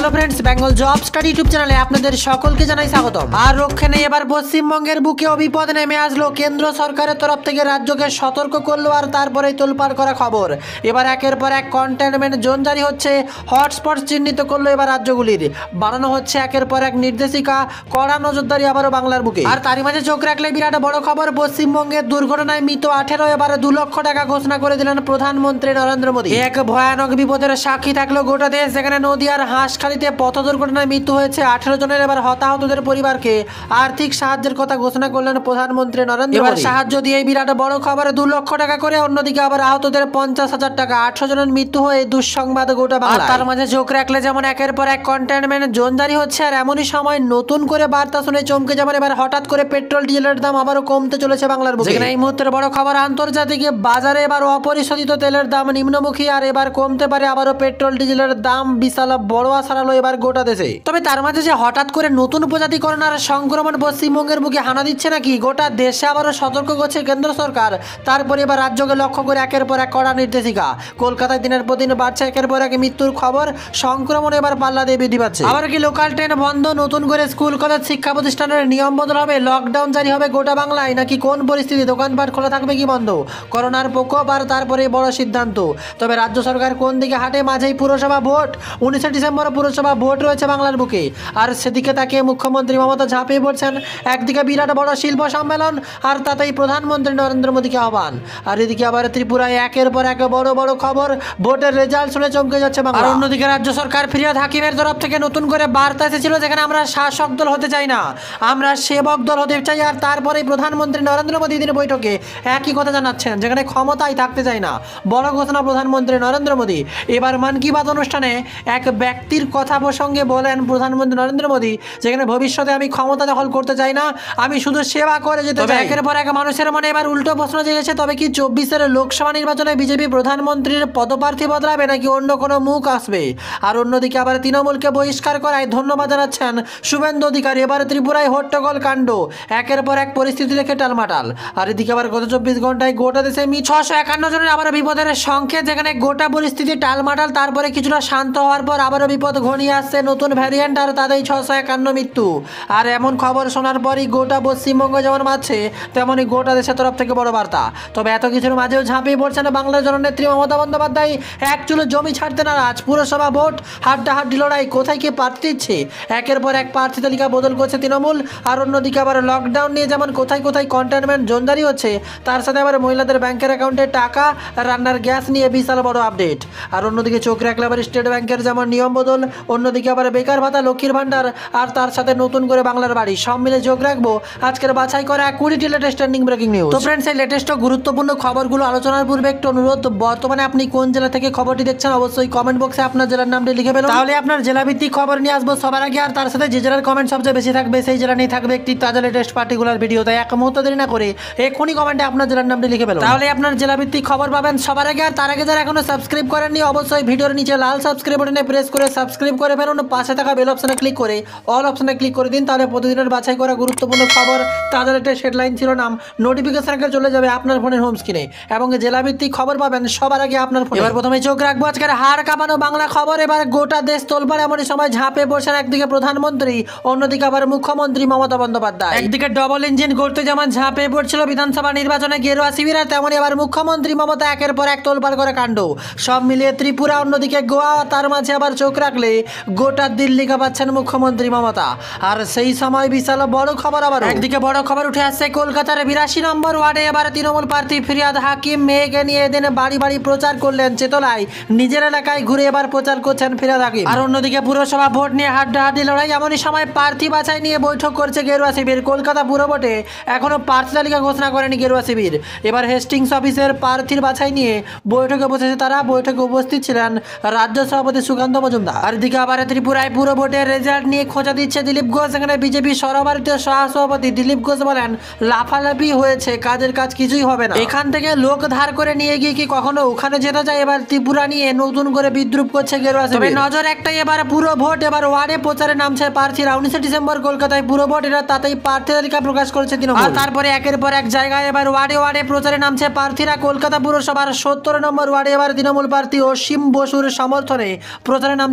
Hello friends, Bengal job study YouTube চ্যানেলে আপনাদের সকলকে জানাই স্বাগতম। আর রক্ষে নেই এবার পশ্চিমবঙ্গের বুকেও বিপদ নেমে আসলো। কেন্দ্র সরকারের তরফ থেকে রাজ্যকে সতর্ক করলো আর তারপরেই তোলপাড় করা খবর। এবার একের পর এক কন্টেনমেন্ট জোন জারি হচ্ছে, হটস্পট চিহ্নিত করলো এবার রাজ্যগুলির, বানানো হচ্ছে একের পর এক নির্দেশিকা, কড়া নজরদারি আবারও বাংলার বুকে। আর তারই মাঝে চোখ রাখলে বিরাট বড় খবর, পশ্চিমবঙ্গের দুর্ঘটনায় মৃত 18, এবার 2 লক্ষ টাকা ঘোষণা করে দিলেন প্রধানমন্ত্রী নরেন্দ্র মোদী। এক ভয়ানক বিপদের সাক্ষী থাকলো গোটা দেশ, যেখানে নদীয়ার হাঁসখালিতে পথ দুর্ঘটনায় মৃত্যু হয়েছে 18 জনের। এবার হতাহতদের পরিবারকে আর্থিক সাহায্যের কথা ঘোষণা করলেন প্রধানমন্ত্রী নরেন্দ্র মোদী। এবার সাহায্য দিয়ে বিরাট বড় খবর, 2 লক্ষ টাকা করে, অন্যদিকে আবার আহতদের 50,000 টাকা। 18 জনের মৃত্যু হয়ে দুঃসংবাদ গোটা বাংলা। তার মাঝে চোখ রাখলে যেমন একের পর এক কন্টেনমেন্ট জোন জারি হচ্ছে, আর এমনই সময় নতুন করে বার্তা শুনে চমকে যেমন এবার হঠাৎ করে পেট্রোল ডিজেলের দাম আবারও কমতে চলেছে বাংলার বুকে। এই মুহূর্তের বড় খবর, আন্তর্জাতিক বাজারে এবার অপরিশোধিত তেলের দাম নিম্নমুখী, আর এবার কমতে পারে আবারও পেট্রোল ডিজেলের দাম। বিশাল বড় আশা আলো এবার গোটা দেশে। তবে তার মাঝে যে হঠাৎ করে নতুন প্রজাতি করোনার সংক্রমণ পশ্চিমবঙ্গের বুকে হানা দিচ্ছে নাকি, গোটা দেশে আবারও সতর্ক করছে কেন্দ্র সরকার। তারপরে এবার রাজ্যকে লক্ষ্য করে একের পর এক কড়া নির্দেশিকা। কলকাতায় দিনের পর দিন বাড়ছে একের পর এক মৃত্যুর খবর, সংক্রমণ এবার পাল্লা দিয়ে বৃদ্ধি পাচ্ছে। আবার কি লোকাল ট্রেন বন্ধ, নতুন করে স্কুল কলেজ শিক্ষা প্রতিষ্ঠানের নিয়ম বদল হবে, লকডাউন জারি হবে গোটা বাংলায়, নাকি কোন পরিস্থিতি, দোকানপাট খোলা থাকবে কি বন্ধ, করোনার প্রকোপ আর তারপরে বড় সিদ্ধান্ত। তবে রাজ্য সরকার কোন দিকে হাঁটে, মাঝেই পুরসভা ভোট, 19 ডিসেম্বর পুরসভা ভোট রয়েছে বাংলার বুকে। আর সেদিকে তাকিয়ে মুখ্যমন্ত্রী মমতা ঝাঁপিয়ে পড়ছেন। একদিকে বিরাট বড় শিল্প সম্মেলন, আর তাতেই প্রধানমন্ত্রী নরেন্দ্র মোদীকে আহ্বান। আর এদিকে আবার ত্রিপুরায় একের পর এক বড় বড় খবর, ভোটের রেজাল্ট শুনে চমকে যাচ্ছে বাংলা। আর অন্যদিকে রাজ্য সরকার ফিরিয়াদ হাকিমের তরফ থেকে নতুন করে বার্তা এসেছিল, যেখানে আমরা শাসক দল হতে চাই না, আমরা সেবক দল হতে চাই। আর তারপরেই প্রধানমন্ত্রী নরেন্দ্র মোদী দিনের বৈঠকে একই কথা জানাচ্ছেন, যেখানে ক্ষমতায় থাকতে চাই না। বড় ঘোষণা প্রধানমন্ত্রী নরেন্দ্র মোদী। এবার মন কি বাত অনুষ্ঠানে এক ব্যক্তির কথা প্রসঙ্গে বলেন প্রধানমন্ত্রী নরেন্দ্র মোদী, যেখানে ভবিষ্যতে আমি ক্ষমতা দখল করতে চাই না, আমি শুধু সেবা করে যেতে চাই। একের পর এক মানুষের মনে এবার উল্টো প্রশ্ন জেগেছে, তবে কি 24-এর লোকসভা নির্বাচনে বিজেপি প্রধানমন্ত্রীর পদপ্রার্থী বদলাবে, নাকি অন্য কোনো মুখ আসবে? আর অন্যদিকে আবার তৃণমূলকে বহিষ্কার করায় ধন্যবাদ জানাচ্ছেন শুভেন্দু অধিকারী। এবার ত্রিপুরায় হট্টগোল কাণ্ড, একের পর এক পরিস্থিতি দেখে টালমাটাল। আর এদিকে আবার গত 24 ঘন্টায় গোটা দেশে 651 জনের আবার বিপদের সংখ্যা, যেখানে গোটা পরিস্থিতি টালমাটাল। তারপরে কিছুটা শান্ত হওয়ার পর আবারও বিপদ ঘনিয়ে আসছে, নতুন ভ্যারিয়েন্ট, আর তাতেই 651 মৃত্যু। আর এমন খবর শোনার পরই গোটা পশ্চিমবঙ্গ যেমন মারছে, তেমনই গোটা দেশের তরফ থেকে বড় বার্তা। তবে এত কিছুর মাঝেও ঝাঁপিয়ে পড়ছেন বাংলার জননেত্রী মমতা বন্দ্যোপাধ্যায়। এক চুলো জমি ছাড়তে নারাজ, পুরসভা ভোট হাড্ডাহাড্ডি লড়াই, কোথায় কে প্রার্থী দিচ্ছে, একের পর এক প্রার্থী তালিকা বদল করছে তৃণমূল। আর অন্যদিকে আবার লকডাউন নিয়ে যেমন কোথায় কোথায় কন্টেনমেন্ট জোন জারি হচ্ছে, তার সাথে আবার মহিলাদের ব্যাংকের অ্যাকাউন্টে টাকা, রান্নার গ্যাস নিয়ে বিশাল বড় আপডেট। আর অন্যদিকে চোখ রাখলে আবার স্টেট ব্যাংকের যেমন নিয়ম বদল, অন্যদিকে আবার বেকার ভাতা, লক্ষ্মীর ভান্ডার, আর তার সাথে নতুন করে বাংলার বাড়ি, সব মিলে চোখ রাখবো আজকের বাছাই করা 20টি লেটেস্ট ট্রেন্ডিং ব্রেকিং নিউজ। তো ফ্রেন্ডস, এই লেটেস্ট গুরুত্বপূর্ণ খবরগুলো আলোচনার পূর্বে একটু অনুরোধ, বর্তমানে আপনি কোন জেলা থেকে খবরটি দেখছেন অবশ্যই কমেন্ট বক্সে আপনার জেলার নামটি লিখে ফেলুন, তাহলে আপনার জেলাভিত্তিক খবর নিয়ে আসবো সবার আগে। আর তার সাথে যে জেলার কমেন্ট সবচেয়ে বেশি থাকবে, সেই জেলা নিয়ে থাকবে একটি তাজা লেটেস্ট পার্টিকুলার ভিডিও। তাই এক মুহূর্ত দেরি না করে এখনই কমেন্টে আপনার জেলার নামটি লিখে ফেলুন, তাহলে আপনার জেলাভিত্তিক খবর পাবেন সবার আগে। আর তার আগে যারা এখনো সাবস্ক্রাইব করেননি, অবশ্যই ভিডিওর নিচে লাল সাবস্ক্রাইব বাটনে প্রেস করে সাবস্ক্রাইব করে ফেলুন, পাশে থাকা বেল অপশনে ক্লিক করে অল অপশনে ক্লিক করে দিন, তাহলে প্রতিদিনের বাছাই করা গুরুত্বপূর্ণ খবর, তাজা লেটেস্ট হেডলাইন শিরোনাম নোটিফিকেশন আকারে চলে যাবে আপনার ফোনের হোম স্ক্রিনে, এবং জেলাভিত্তিক খবর পাবেন সবার আগে আপনার ফোনে। এবার প্রথমে চোখ রাখবো আজকের হাড় কাঁপানো বাংলা খবর। এবার গোটা দেশ তোলপাড়, এমনই সময় ঝাঁপিয়ে পড়ছেন একদিকে প্রধানমন্ত্রী, অন্যদিকে আবার মুখ্যমন্ত্রী মমতা বন্দ্যোপাধ্যায়। একদিকে ডবল ইঞ্জিন করতে যেমন ঝাঁপিয়ে পড়ছিল বিধানসভা নির্বাচনে গেরুয়া শিবির, আর তেমনই আবার মুখ্যমন্ত্রী মমতা একের পর এক তোলপাড় করে কাণ্ড, সব মিলিয়ে ত্রিপুরা, অন্যদিকে গোয়া, তার মাঝে আবার চোখ রাখলে গোটা দিল্লি কাঁপাচ্ছেন মুখ্যমন্ত্রী মমতা। আর সেই সময় বিশাল বড় খবর, আবার একদিকে বড় খবর উঠে আসছে কলকাতার 82 নম্বর ওয়ার্ডে এবার তৃণমূল প্রার্থী ফিরিয়াদ হাকিম মেয়েকে নিয়ে এদিন বাড়ি বাড়ি প্রচার করলেন চেতলায়, নিজের এলাকায় ঘুরে এবার প্রচার করছেন ফিরিয়াদ হাকিম। আর অন্যদিকে পুরসভা ভোট নিয়ে হাড্ডাহাড্ডি লড়াই, এমনই সময় প্রার্থী বাছাই নিয়ে বৈঠক করছে গেরুয়া শিবির। কলকাতা পুর ভোটে এখনো প্রার্থী তালিকা ঘোষণা করেনি গেরুয়া শিবির, এবার হেস্টিংস অফিসের প্রার্থীর বাছাই নিয়ে বৈঠকে বসেছে তারা। বৈঠকে উপস্থিত ছিলেন রাজ্য সভাপতি সুকান্ত মজুমদার। আর এদিকে আবার ত্রিপুরায় পুর ভোটের রেজাল্ট নিয়ে খোঁজা দিচ্ছে দিলীপ ঘোষ, সেখানে বিজেপি সর্বভারতীয় সহসভাপতি দিলীপ ঘোষ বলেন লাফালাফি হয়েছে, কাজের কাজ কিছুই হবে না, এখান থেকে লোক ধার করে নিয়ে গিয়ে কি কখনো ওখানে যেতে যায়। এবার ত্রিপুরা নিয়ে নতুন করে বিদ্রুপ করছে গেরুয়া শিবির। তবে নজর একটাই, এবার পুরো ভোট এবার ওয়ার্ডে প্রচারে নামছে প্রার্থীরা। 19 ডিসেম্বর কলকাতায় পুরো ভোট, এটা তাতেই প্রার্থী তালিকা প্রকাশ করেছে তৃণমূল। আর তারপরে একের পর এক জায়গায় এবার ওয়ার্ডে ওয়ার্ডে প্রচারে নামছে প্রার্থীরা। কলকাতা পুরসভার 70 নম্বর ওয়ার্ডে এবার তৃণমূল প্রার্থী অসীম বসুর সমর্থনে প্রচারে নামছেন বাবু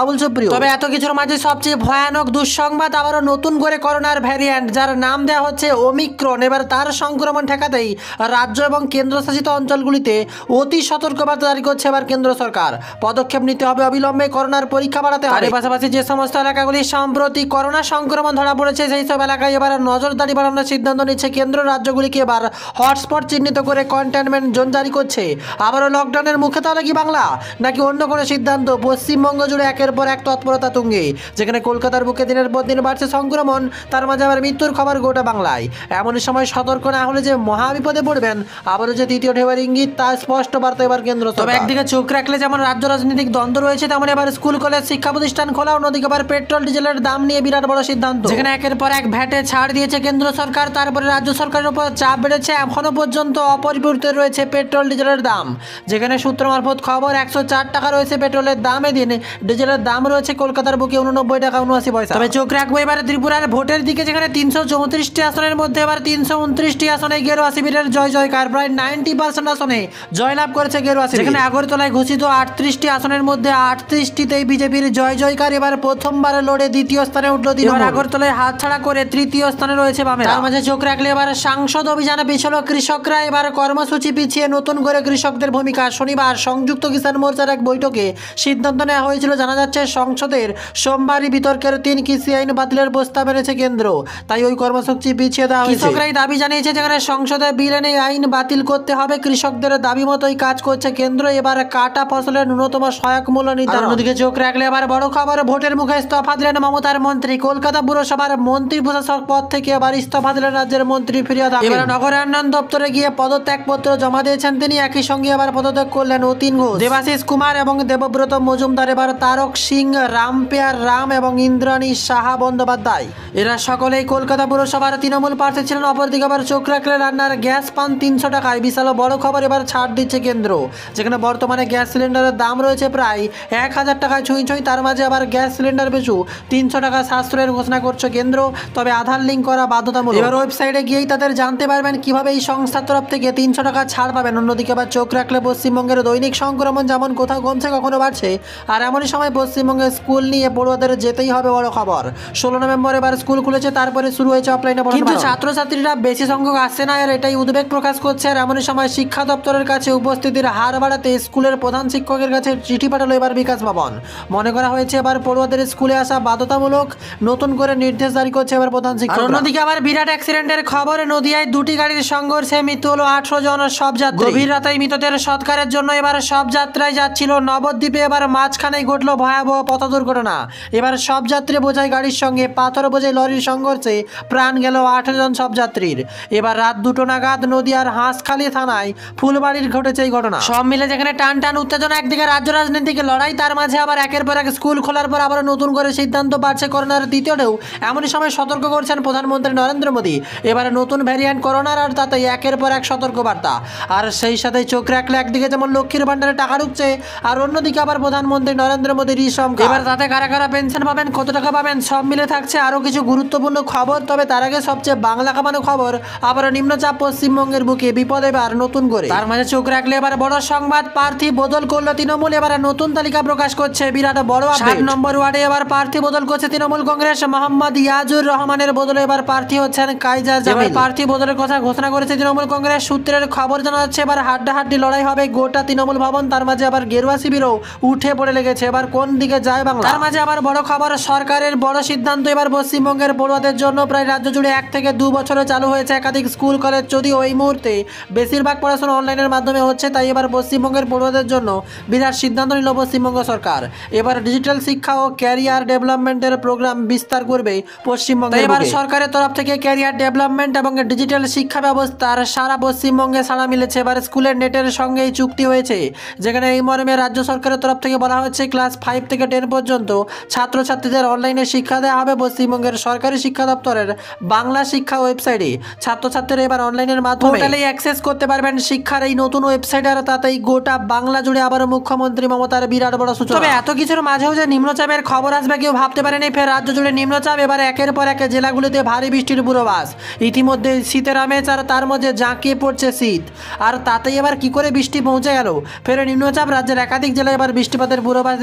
বাবুল সুপ্রিয়। তবে এত কিছুর মাঝে সবচেয়ে ভয়ানক দুঃসংবাদ, আবারও নতুন করে করোনার ভ্যারিয়েন্ট যার নাম দেওয়া হচ্ছে ওমিক্রন, এবার তার সংক্রমণ ঠেকাতেই রাজ্য এবং কেন্দ্রশাসিত অঞ্চলগুলিতে অতি সতর্কবার্তা জারি করছে এবার কেন্দ্র সরকার। পদক্ষেপ নিতে হবে অবিলম্বে, করোনার পরীক্ষা বাড়াতে হবে। এর পাশাপাশি যে সমস্ত এলাকাগুলি সম্প্রতি করোনা সংক্রমণ ধরা পড়েছে সেই সব এলাকায় এবার নজরদারি বাড়ানোর সিদ্ধান্ত নিচ্ছে কেন্দ্র। রাজ্যগুলিকে এবার হটস্পট চিহ্নিত করে কন্টেনমেন্ট জোন জারি করছে। আবারও লকডাউনের মুখে তাহলে কি বাংলা, নাকি অন্য কোনো সিদ্ধান্ত? পশ্চিমবঙ্গ জুড়ে একের পর এক তৎপরতা তুঙ্গে, যেখানে কলকাতার বুকে দিনের পর দিন বাড়ছে সংক্রমণ, তার মাঝে আবার মৃত্যুর খবর গোটা বাংলায়। এমন সময় সতর্ক না হলে যে মহাবিপদে পড়বেন, আবারও যে দ্বিতীয় ঢেউয়ের ইঙ্গিত তা স্পষ্ট বার্তা এবার কেন্দ্র। তবে একদিকে চোখ রাখলে যেমন রাজ্য রাজনৈতিক দ্বন্দ্ব রয়েছে, তেমন এবার স্কুল কলেজ শিক্ষা প্রতিষ্ঠান খোলা, অন্যদিকে আবার পেট্রোল ডিজেলের দাম নিয়ে বিরাট বড় সিদ্ধান্ত, যেখানে একের পর এক ভ্যাটে ছাড় দিয়েছে কেন্দ্র সরকার। তারপরে রাজ্য সরকারের উপর চাপ বেড়েছে, এখনো পর্যন্ত অপরিবর্তিত রয়েছে পেট্রোল ডিজেলের দাম, যেখানে সূত্র মারফত খবর 104 টাকা রয়েছে পেট্রোলের দাম, এদিন ডিজেলের দাম রয়েছে কলকাতার বুকে 89 টাকা 79 পয়সা। তবে চোখ রাখবো এবার ত্রিপুরার ভোটের দিকে, যেখানে 334টি আসনের মধ্যে এবার 329টি আসনে গেরুয়া শিবিরের জয় জয়কার, প্রায় 90% আসনে জয়লাভ করেছে গেরুয়া শিবির। যেখানে আগরতলায় ঘোষিত 38টি আসনের মধ্যে 38টিতেই বিজেপির জয় জয়কার। এবার প্রথমবার লড়ে দ্বিতীয় স্থানে উঠল তৃণমূল, আগরতলায় হাতছাড়া করে তৃতীয় স্থানে রয়েছে বামে। তার মাঝে চোখ রাখলে এবার সাংসদ অভিযানে পিছল কৃষকরা, এবার কর্মসূচি পিছিয়ে নতুন করে কৃষকদের ভূমিকা। শনিবার সংযুক্ত কিষাণ মোর্চার এক বৈঠকে সিদ্ধান্ত নেওয়া হয়েছিল, জানা যাচ্ছে সংসদের সোমবারই বিতর্কের 3 কৃষি আইন বাতিলের প্রস্তাব এনেছে কেন্দ্র, তাই ওই কর্মসূচি পিছিয়ে দেওয়া হয়েছে। কৃষকরাই দাবি জানিয়েছে, যেখানে সংসদে বিল এনে আইন বাতিল করতে হবে। কৃষকদের দাবি মতোই কাজ করছে কেন্দ্র, এবার কাটা ফসলের ন্যূনতম সহায়ক মূল্য নির্ধারণ। অন্যদিকে চোখ রাখলে এবার বড় খবর, ভোটের মুখে ইস্তফা দিলেন মমতার মন্ত্রী। কলকাতা পুরসভার মন্ত্রী প্রশাসক পদ থেকে এবার ইস্তফা দিলেন রাজ্যের মন্ত্রী ফিরিয়াদ। এবার নগরায়ণ দপ্তরে গিয়ে পদত্যাগপত্র জমা দিয়েছেন তিনি। একই সঙ্গে এবার পদত্যাগ করলেন অতীন ঘোষ, দেবাশিস কুমার এবং দেবব্রত মজুমদার। এবার তারক সিং, রামপেয়ার রাম এবং ইন্দ্রাণী সাহা বন্দ্যোপাধ্যায়, এরা সকলেই কলকাতা পুরসভার তৃণমূল প্রার্থী ছিলেন। অপরদিকে আবার চোখ রাখলে রান্নার গ্যাস পান 300 টাকায়, বিশাল বড় খবর, এবার ছাড় দিচ্ছে কেন্দ্র, যেখানে বর্তমানে গ্যাস সিলিন্ডারের দাম রয়েছে প্রায় 1000 টাকায় ছুঁই ছুঁই, তার মাঝে আবার গ্যাস সিলিন্ডার পিছু 300 টাকা সাশ্রয়ের ঘোষণা করছে কেন্দ্র। তবে আধার লিঙ্ক করা বাধ্যতামূলক। এবার ওয়েবসাইটে গিয়েই তাদের জানতে পারবেন কিভাবে এই সংস্থার তরফ থেকে 300 টাকা ছাড় পাবেন। অন্যদিকে আবার চোখ রাখলে পশ্চিমবঙ্গের দৈনিক সংক্রমণ যেমন কোথাও কমছে কখনো বাড়ছে, আর এমনই সময় পশ্চিমবঙ্গের স্কুল নিয়ে পড়ুয়াদের যেতেই হবে বড় খবর। 16 নভেম্বর এবার স্কুল খুলেছে, তারপরে শুরু হয়েছে অফলাইনে পড়াশোনা, কিন্তু ছাত্রছাত্রীরা বেশি সংখ্যক আসছে না, আর এটাই উদ্বেগ প্রকাশ করছে। আর এমনই সময় শিক্ষা দপ্তরের কাছে উপস্থিতির হার বাড়াতে স্কুলের প্রধান শিক্ষকের কাছে চিঠি পাঠালো এবার বিকাশ ভবন। মনে করা হয়েছে এবার পড়ুয়াদের স্কুলে আসা বাধ্যতামূলক, নতুন করে নির্দেশ জারি করছে এবার প্রধান শিক্ষক। অন্যদিকে আবার বিরাট অ্যাক্সিডেন্টের খবর, নদিয়ায় 2টি গাড়ির সংঘর্ষে মৃত্যু হলো 18 জন সব যাত্রী। গভীর রাতে মৃতদের সৎকারের জন্য এবার সব যাত্রায় যাচ্ছিল নবদ্বীপে, এবার মাঝখানেই ঘটলো ভয়াবহ পথ দুর্ঘটনা। এবার সব যাত্রী বোঝাই গাড়ির সঙ্গে পাথর বোঝাই লরির সংঘর্ষে প্রাণ গেল 18 জন সব যাত্রীর। এবার রাত 2টো নাগাদ নদিয়ার হাঁসখালি থানায় ফুলবাড়ির ঘটেছে এই ঘটনা। সব মিলে যেখানে টান টান উত্তেজনা, একদিকে রাজ্য রাজনীতিক লড়াই, তার মাঝে আবার একের পর এক স্কুল খোলার পর আবার নতুন করে সিদ্ধান্ত বাড়ছে করোনার দ্বিতীয় ঢেউ। এমনই সময় সতর্ক করছেন প্রধানমন্ত্রী নরেন্দ্র মোদী। এবারে নতুন ভ্যারিয়েন্ট করোনার, আর তাতে একের পর এক সতর্ক বার্তা। আর সেই সাথে চোখ রাখলে একদিকে যেমন লক্ষ্মীর ভান্ডারে টাকা ঢুকছে, আর অন্যদিকে আবার প্রধানমন্ত্রী নরেন্দ্র মোদীর এবার তাতে কারা কারা পেনশন পাবেন, কত টাকা পাবেন, সব মিলে থাকছে আরও কিছু গুরুত্বপূর্ণ খবর। তবে তার আগে সবচেয়ে বাংলা কামানো খবর, আবার নিম্নচাপ পশ্চিমবঙ্গের বুকে বিপদ এবার নতুন করে। তার মাঝে চোখ রাখলে এবার বড় সংবাদ, প্রার্থী বদল করলো তৃণমূল। এবার নতুন তালিকা প্রকাশ করছে বিরাট বড় আপডেট। 7 নম্বর ওয়ার্ডে এবার প্রার্থী বদল করছে তৃণমূল কংগ্রেস। মোহাম্মদ ইয়াজুর রহমানের বদলে এবার প্রার্থী হচ্ছেন কাইজার জামিল। প্রার্থী বদলের কথা ঘোষণা করেছে তৃণমূল কংগ্রেস সূত্রের খবর। জানা যাচ্ছে এবার হাড্ডাহাড্ডি লড়াই হবে গোটা তৃণমূল ভবন। তার মাঝে আবার গেরুয়া শিবিরও উঠে পড়ে লেগেছে, এবার কোন দিকে যায় বাংলা। তার মাঝে আবার বড় খবর, সরকারের বড় সিদ্ধান্ত, এবার পশ্চিমবঙ্গের পড়ুয়াদের জন্য প্রায় রাজ্য জুড়ে 1 থেকে 2 বছরে চালু হয়েছে একাধিক স্কুল কলেজ। যদিও এই মুহূর্তে বেশিরভাগ পড়াশোনা অনলাইনের মাধ্যমে হচ্ছে, তাই এবার পশ্চিমবঙ্গের পড়ুয়াদের জন্য বিরাট সিদ্ধান্ত নিল পশ্চিমবঙ্গ সরকার। এবার ডিজিটাল শিক্ষা ও ক্যারিয়ার ডেভেলপমেন্টের প্রোগ্রাম বিস্তার করবে পশ্চিমবঙ্গে। এবার সরকারের তরফ থেকে ক্যারিয়ার ডেভেলপমেন্ট এবং ডিজিটাল শিক্ষা ব্যবস্থার সারা পশ্চিমবঙ্গে সাড়া মিলেছে। এবার স্কুলের নেটের সঙ্গেই চুক্তি হয়েছে, যেখানে এই মর্মে রাজ্য সরকারের তরফ থেকে বলা হচ্ছে ক্লাস 5 থেকে 10 পর্যন্ত ছাত্রছাত্রীদের অনলাইনে শিক্ষা দেওয়া হবে। পশ্চিমবঙ্গের সরকারি শিক্ষা দপ্তরের বাংলা শিক্ষা ওয়েবসাইটে ছাত্রছাত্রীরা এবার অনলাইনের মাধ্যমে অ্যাক্সেস করতে পারবেন শিক্ষার এই নতুন ওয়েবসাইট। আর তাতেই গোটা বাংলা জুড়ে আবার মুখ্যমন্ত্রী মমতার বিরাট বড় সূচনা। তবে এত কিছুর মাঝেও যে নিম্নচাপের খবর আসবে কেউ ভাবতে পারেনি। ফের রাজ্য জুড়ে নিম্নচাপ, এবার একের পর এক জেলাগুলিতে ভারী বৃষ্টির পূর্বাভাস। ইতিমধ্যে শীতের আমেজ, আর তার মধ্যে জাঁকিয়ে পড়ছে শীত, আর তাতেই এবার কি করে বৃষ্টি পৌঁছে গেল। ফের নিম্নচাপ, রাজ্যের একাধিক জেলায় এবার বৃষ্টিপাতের পূর্বাভাস দিচ্ছে আলিপুর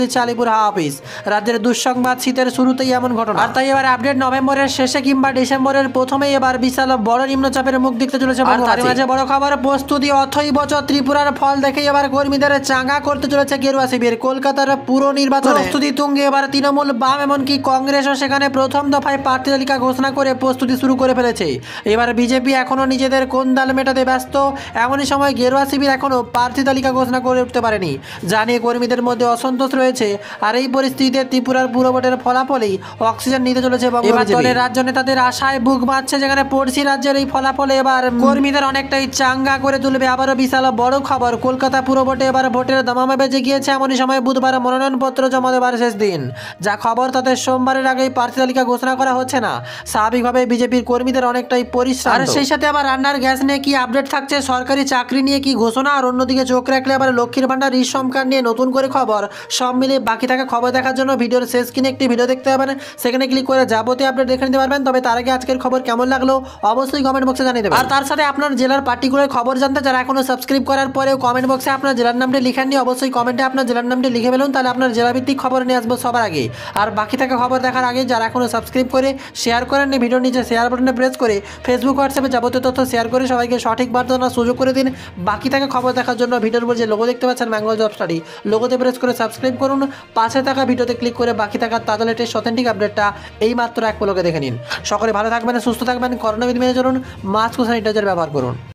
ত্রিপুরা অফিস। রাজ্যের দুঃসংবাদ, শীতের শুরুতেই এমন ঘটনা। আর তাই এবার আপডেট নভেম্বরের শেষে কিংবা ডিসেম্বরের প্রথমেই এবার বিশাল বড় নিম্নচাপের মুখ দেখতে চলেছে। তার মাঝে বড় খবর, প্রস্তুতি অথই বছর ত্রিপুরার ফল দেখে এবার কর্মীদের চাঙ্গা করতে চলেছে গেরুয়া শিবির। কলকাতার পুরো নির্বাচন প্রস্তুতি তুঙ্গে, এবার তৃণমূল, বাম এমনকি কংগ্রেসও সেখানে প্রথম দফায় প্রার্থী তালিকা ঘোষণা করে প্রস্তুতি শুরু করে ফেলেছে। এবার বিজেপি এখনো নিজেদের কোন দাল মেটাতে ব্যস্ত। এমনই সময় গেরুয়া শিবির এখনো প্রার্থী তালিকা ঘোষণা করে উঠতে পারেনি, জানিয়ে কর্মীদের মধ্যে অসন্তোষ রয়েছে। আর এই পরিস্থিতিতে ত্রিপুরার পুরো ভোটের ফলাফলেই অক্সিজেন নিতে চলেছে এবার দলের রাজ্য নেতাদের আশায় বুক বাঁধছে, যেখানে পড়শি রাজ্যের এই ফলাফলে এবার কর্মীদের অনেকটাই চাঙ্গা করে তুলবে। আবারও বিশাল বড় খবর, কলকাতা পুরো ভোটে এবার ভোটের দামামা বেজে গিয়েছে। এমনই সময় বুধবার মনোনয়নপত্র জমা দেওয়ার শেষ দিন। যা খবর তাতে সোমবারের আগেই প্রার্থী তালিকা ঘোষণা করা হচ্ছে না। স্বাভাবিকভাবে বিজেপির কর্মীদের অনেকটাই পরিশ্রম। আর সেই সাথে আবার রান্নার গ্যাস নিয়ে কি আপডেট থাকছে, সরকারি চাকরি নিয়ে কি ঘোষণা, আর অন্যদিকে চোখ রাখলে আবার লক্ষ্মীর ভান্ডার রিসম কার্ড নিয়ে নতুন করে খবর। সব মিলিয়ে বাকি থাকা খবর দেখার জন্য ভিডিওর শেষ কিনে একটি ভিডিও দেখতে পাবেন, সেখানে ক্লিক করে যাবতীয় আপডেট দেখে নিতে পারবেন। তবে তার আগে আজকের খবর কেমন লাগলো অবশ্যই কমেন্ট বক্সে জানিয়ে দেবেন। আর তার সাথে আপনার জেলার পার্টিকুলার খবর জানতে যারা এখনো সাবস্ক্রাইব করার পরেও কমেন্ট বক্সে আপনার জেলার নামটি লিখেননি, অবশ্যই কমেন্টে আপনার জেলার নামটি লিখে ফেলুন, তাহলে আপনার জেলাভিত্তিক খবর নিয়ে আসবো সবার আগে। আর বাকি থাকা খবর দেখার আগে যারা এখনো সাবস্ক্রাইব করে শেয়ার করেননি, ভিডিওর নিচে শেয়ার বাটনে প্রেস করে ফেসবুক, হোয়াটসঅ্যাপে যাবতীয় তথ্য শেয়ার করে সবাইকে সঠিক বার্তা জানার সুযোগ করে দিন। বাকি থাকা খবর দেখার জন্য ভিডিওর উপর যে লোগো দেখতে পাচ্ছেন বেঙ্গল জব স্টাডি, লোগোতে প্রেস করে সাবস্ক্রাইব করুন। পাশে থাকা ভিডিওতে ক্লিক করে বাকি থাকা তাজা লেটেস্ট অথেন্টিক আপডেটটা এই মাত্র এক পলকে দেখে নিন। সকলে ভালো থাকবেন, সুস্থ থাকবেন, করোনা বিধি মেনে চলুন, মাস্ক ও স্যানিটাইজার ব্যবহার করুন।